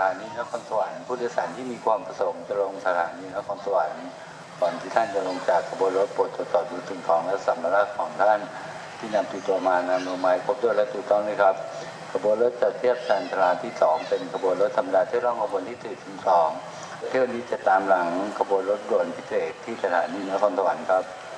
ถานีนครสวรรค์ผู้โดยสารที่มีความประสงค์จะลงสถานีนครสวรรค์ก่อนที่ท่านจะลงจากขบวนรถโปรดตรวจสอบดูสิ่งของและสัมภาระของท่านที่นำติดตัวมานำลงมาครบถ้วนและถูกต้องนะครับขบวนรถจะเทียบชานชาลาที่2เป็นขบวนรถธรรมดาที่ร่องขบวนที่42เที่ยวนี้จะตามหลังขบวนรถด่วนพิเศษที่สถานีนครสวรรค์ครับ